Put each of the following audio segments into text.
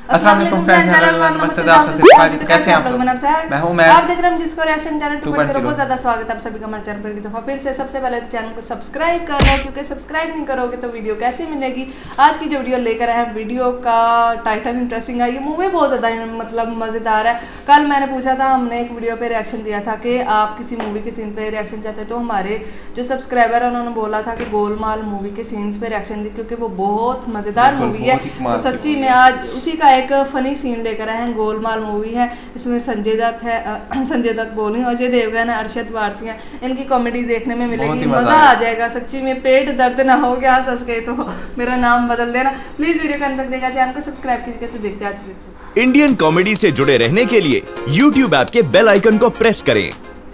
अस्सलाम वालेकुम फ्रेंड्स, नमस्ते। कैसे हैं आप लोग? मैं हूं मैं। आप देख रहे हैं जिसको रिएक्शन चैनल 2.0। बहुत ज्यादा स्वागत है आप सभी का हमारे चैनल पर की दफा फिर से। सबसे पहले तो चैनल को सब्सक्राइब कर लो, क्योंकि सब्सक्राइब नहीं करोगे तो वीडियो कैसे मिलेगी। आज की जो वीडियो लेकर आए हैं, वीडियो का टाइटल इंटरेस्टिंग है, ये मूवी बहुत ज्यादा मतलब मजेदार है। कल मैंने पूछा था, हमने एक वीडियो पे रिएक्शन दिया था कि आप किसी मूवी के सीन पे रिएक्शन चाहते, तो हमारे जो सब्सक्राइबर है उन्होंने बोला था कि गोलमाल मूवी के सीन्स पे रिएक्शन दी, क्योंकि वो बहुत मजेदार मूवी है। तो सच्ची में आज उसी का एक फनी सीन लेकर आए हैं। गोलमाल मूवी है, इसमें संजय दत्त है, संजय दत्त बोली, अजय देवगन है, अरशद वारसी है। इनकी कॉमेडी देखने में मिलेगी, मजा आ जाएगा। सच्ची में पेट दर्द ना हो गया हंस के तो मेरा नाम बदल देना। प्लीज वीडियो के अंत तक देखा, चैनल को सब्सक्राइब कीजिए। तो देखते हैं आज इंडियन कॉमेडी से जुड़े रहने के लिए YouTube ऐप के बेल आइकन को प्रेस करें।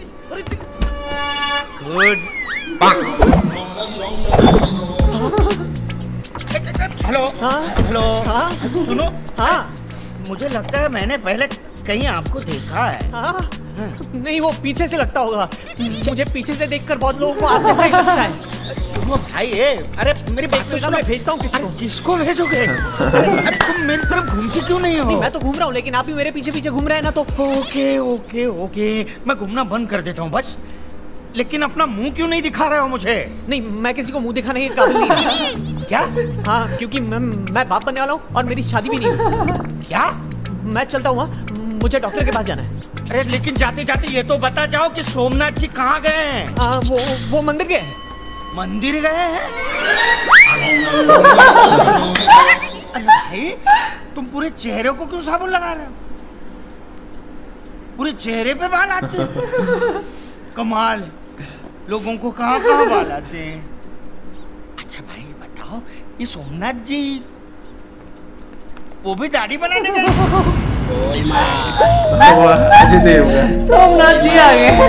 हेलो हेलो, सुनो। हाँ, मुझे लगता है मैंने पहले कहीं आपको देखा है। नहीं, वो पीछे से लगता होगा। मुझे पीछे से देखकर बहुत लोगों को आप जैसा ही लगता है। सुनो भाई, अरे मेरी बात तो सुनो। मैं भेजता हूँ किसी को। किसको भेजोगे? अरे तुम मेरी तरफ घूमती क्यों नहीं हो? मैं तो घूम रहा हूँ, लेकिन आप भी मेरे पीछे पीछे घूम रहे हैं ना। तो ओके ओके ओके, मैं घूमना बंद कर देता हूँ बस। लेकिन अपना मुंह क्यों नहीं दिखा रहे हो मुझे? नहीं, मैं किसी को मुंह दिखाने के काबिल नहीं। क्या? हाँ, क्योंकि मैं बाप बनने वाला हूँ और मेरी शादी भी नहीं। क्या? मैं चलता हूँ, मुझे डॉक्टर के पास जाना है। अरे लेकिन जाते जाते ये तो बता जाओ कि सोमनाथ जी कहाँ गए हैं? वो मंदिर गए हैं। मंदिर गए हैं? अरे भाई, तुम पूरे चेहरे को क्यों साबुन लगा रहे हो? पूरे चेहरे पे बाल आते हैं? कमाल है, लोगों को कहाँ कहाँ बाल आते हैं। अच्छा भाई बताओ, ये सोमनाथ जी वो भी दाढ़ी बनाने गए? अजय देवगन, सोमनाथ जी आ गए।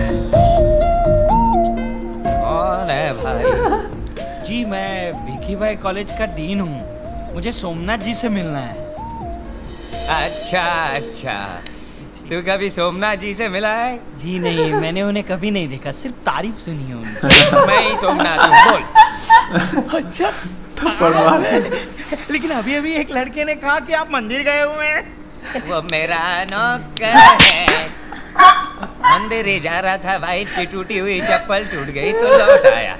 कौन है भाई? जी मैं भिखी भाई कॉलेज का डीन हूँ, मुझे सोमनाथ जी से मिलना है। अच्छा, तू कभी सोमनाथ जी से मिला है? जी नहीं, मैंने उन्हें कभी नहीं देखा, सिर्फ तारीफ सुनी है उनकी। मैं ही सोमनाथ हूँ, बोल। अच्छा, लेकिन अभी अभी एक लड़के ने कहा कि आप मंदिर गए हुए हैं। वो मेरा नौकर है। मंदिर ही जा रहा था, वाइफ की टूटी हुई चप्पल टूट गई तो लौट आया।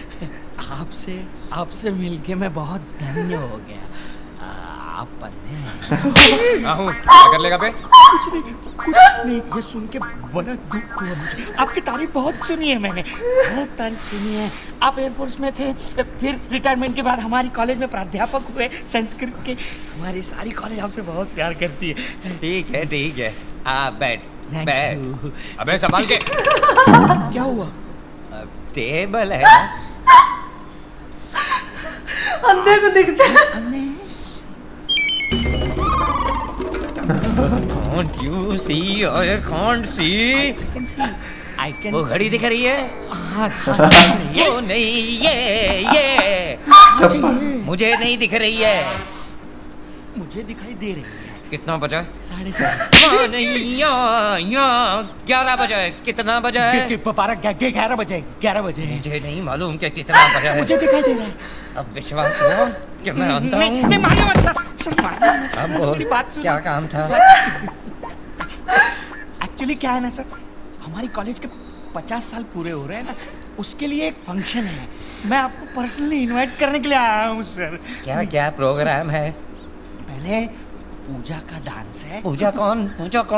आपसे मिलके मैं बहुत धन्य हो गया। आप बंदे हैं। क्या कर लेगा बे? कुछ नहीं, ये सुन के बड़ा दुख हुआ मुझे। आपकी तारीफ बहुत सुनी है मैंने, बहुत तारीफ सुनी है। आप एयरफोर्स में थे, फिर रिटायरमेंट के बाद हमारी कॉलेज में प्राध्यापक हुए संस्कृत के। हमारी सारी कॉलेज आपसे बहुत प्यार करती है। ठीक है, आप बैठ। अबे संभाल के। क्या हुआ? टेबल है, अंधे को दिखता है। Can't you see? I can't see. I can वो घड़ी दिख रही है? वो नहीं, ये मुझे नहीं दिख रही है। मुझे दिखाई दे रही है। कितना बजा? 7:30। नहीं, यहाँ 11 बजा है। कितना बजा है? 11 बजे। मुझे नहीं मालूम कि कितना बजा है। मुझे दिखाई दे रहा है। अब विश्वास हुआ कि मैं अंधा हूँ? नहीं, मारिए मत सर, अब बोल, क्या काम था? एक्चुअली क्या है ना सर, हमारी कॉलेज के 50 साल पूरे हो रहे हैं ना, उसके लिए एक फंक्शन है। मैं आपको पर्सनली इनवाइट करने के लिए आया हूँ सर। क्या प्रोग्राम है? पहले पूजा का डांस है। पूजा कौन?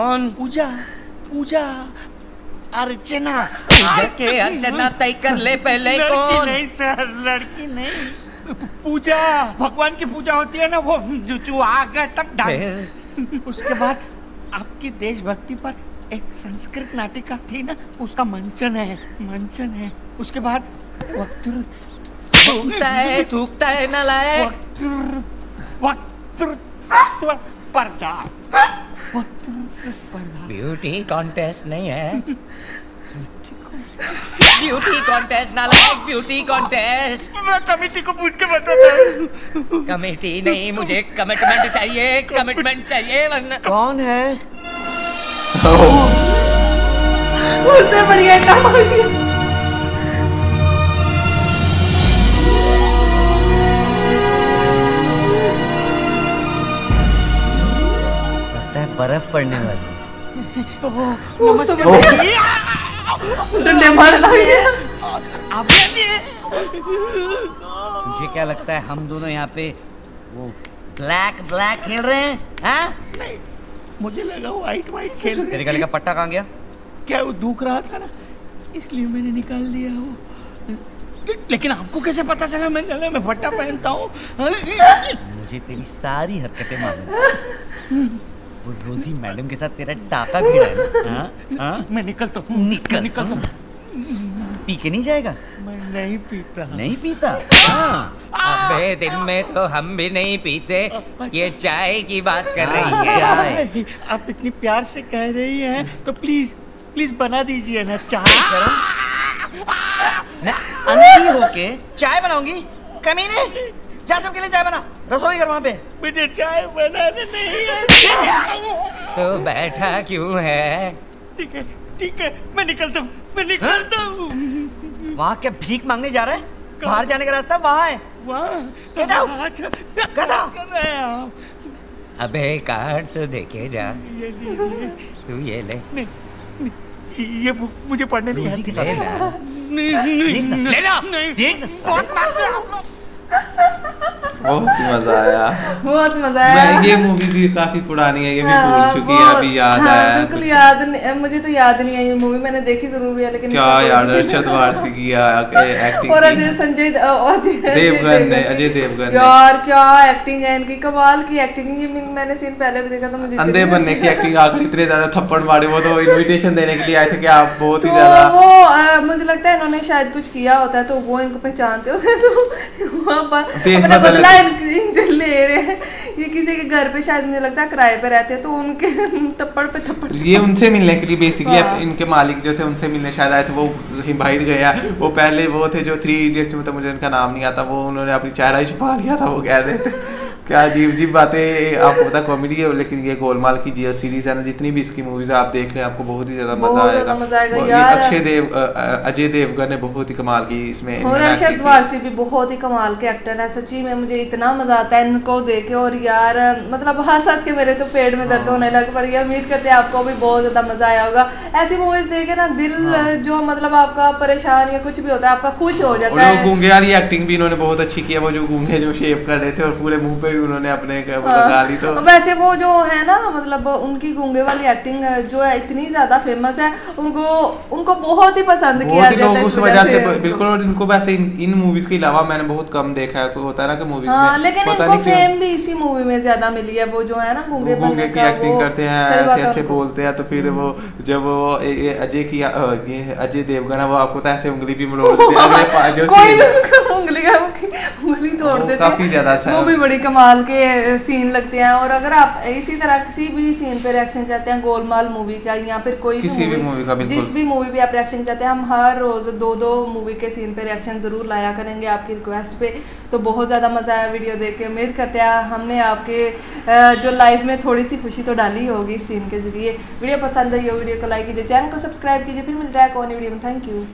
पूजा अर्चना। के अर्चना तय कर ले पहले। कौन? नहीं सर, लड़की नहीं, पूजा, भगवान की पूजा होती है ना, वो जो आ गए तब डांस। उसके बाद आपकी देशभक्ति पर एक संस्कृत नाटिका थी ना, उसका मंचन है। उसके बाद थूकता है नालायक। ब्यूटी कॉन्टेस्ट नहीं है। ब्यूटी कॉन्टेस्ट नालायक, ब्यूटी कॉन्टेस्ट। मैं कमेटी को पूछ के बताता हूँ। कमेटी नहीं, मुझे कमिटमेंट चाहिए, वरना। कौन है? उससे बढ़िया काम हो गया। बर्फ पड़ने वाली है। डंडे मारना है। मुझे क्या लगता है हम दोनों यहाँ पे वो ब्लैक खेल रहे हैं? हाँ? नहीं, मुझे लगा वाइट खेल रहे। तेरे गले का पट्टा कहाँ गया? क्या वो दुख रहा था ना, इसलिए मैंने निकाल दिया वो। लेकिन आपको कैसे पता चला मैं गले में पट्टा पहनता हूँ? मुझे तेरी सारी हरकतें मालूम। वो रोजी मैडम के साथ तेरा टाका भिड़ा है ना? हाँ? मैं निकलता हूँ। निकलता हूँ। पी के नहीं जाएगा? मैं नहीं पीता। नहीं पीता? हाँ। अबे दिन में तो हम भी नहीं पीते। ये चाय की बात कर रही है। चाय आप इतनी प्यार से कह रही हैं तो प्लीज बना दीजिए ना चाय। मैं अंधी होके चाय बनाऊंगी? कमीने, जा सबके लिए चाय बना, रसोई घर वहाँ पे। मुझे चाय बनाने नहीं है। तो बैठा क्यों है? ठीक है, मैं निकलता हूँ। वहाँ क्या भीख मांगने जा रहा है? बाहर जाने का रास्ता वहाँ है। गधा। अबे काट तो देखे जा। तू ये ले। ये बुक मुझे पढ़ने नहीं आती। बहुत मजा आया। ये मूवी भी काफी पुरानी है, ये भी भूल चुकी है, अभी याद आया। बिल्कुल याद नहीं, मुझे तो याद नहीं है ये मूवी, मैंने देखी जरूर है लेकिन क्या याद है। अरशद वारसी की एक्टिंग और अजय देवगन यार क्या एक्टिंग है इनकी, कमाल की एक्टिंग है। ये मैंने सीन पहले भी देखा था। मुझे अंधे बनने की एक्टिंग आखिर इतने ज्यादा थप्पड़ मारे, वो तो इनविटेशन देने के लिए आए थे कि आप बहुत ही ज्यादा वो मुझे लगता है इन्होंने शायद कुछ किया होता है तो वो इनको पहचानते होते हैं, तो वहाँ पर बदला इनसे ले रहे हैं। ये किसी के घर पे शायद मुझे लगता है किराए पे रहते हैं तो उनके थप्पड़ पे थप्पड़। ये उनसे मिलने के लिए बेसिकली इनके मालिक जो थे उनसे मिलने शायद आए थे। वो बाहर गया, वो पहले वो थे जो 3 इडियट्स में, तो मुझे उनका नाम नहीं आता, वो उन्होंने अपनी चेहरा ही छुपा लिया था। वो कह रहे थे क्या अजीब बातें। आपको पता कॉमेडी है लेकिन ये गोलमाल की जो सीरीज है ना, जितनी भी इसकी मूवीज है आप देख लें, आपको बहुत ही ज्यादा मजा आएगा। यार अजय देवगन ने बहुत ही कमाल की इसमें, और अरशद वारसी भी बहुत ही कमाल के एक्टर है। सच्ची में मुझे इतना मजा आता है इनको देख के। और यार मतलब हंस के मेरे तो पेट में दर्द होने लग पड़ी है। उम्मीद करते हैं आपको भी बहुत ज्यादा मजा आया होगा। ऐसी मूवीज देखे ना दिल जो मतलब आपका परेशान या कुछ भी होता है आपका खुश हो जाता है। गूंगे वाली एक्टिंग भी इन्होंने बहुत अच्छी की है। वो जो गूंगे जो शेव कर रहे थे और पूरे मुंह पे उन्होंने अपने लगा ली। तो वैसे वो जो है ना मतलब उनकी गूंगे वाली एक्टिंग जो है इतनी ज्यादा फेमस है, उनको बहुत ही पसंद किया जाता है उस वजह से। बिल्कुल। और इनको वैसे इन मूवीज के अलावा मैंने बहुत कम देखा है, होता है ना कि मूवीज में, लेकिन इनको फेम भी इसी मूवी में ज्यादा मिली है। वो जो है ना गूंगे की एक्टिंग करते हैं, ऐसे बोलते हैं, तो फिर वो जब वो अजय देवगन है वो आपको तो ऐसे उंगली भी मरोड़ देते हैं, उंगली तोड़ देते हैं। काफी ज्यादा वो भी बड़ी कमाल के सीन लगते हैं। और अगर आप इसी तरह किसी भी सीन पे रिएक्शन चाहते हैं, गोलमाल मूवी का या फिर कोई भी मूवी का, जिस भी मूवी पे आप रिएक्शन चाहते हैं, हम हर रोज 2-2 मूवी के सीन पे रिएक्शन जरूर लाया करेंगे आपकी रिक्वेस्ट पे। तो बहुत ज़्यादा मज़ा आया वीडियो देख के। उम्मीद करते हैं हमने आपके जो लाइफ में थोड़ी सी खुशी तो डाली होगी इस सीन के जरिए। वीडियो पसंद आई हो वीडियो को लाइक कीजिए, चैनल को सब्सक्राइब कीजिए। फिर मिलता है कौन वीडियो में। Thank you.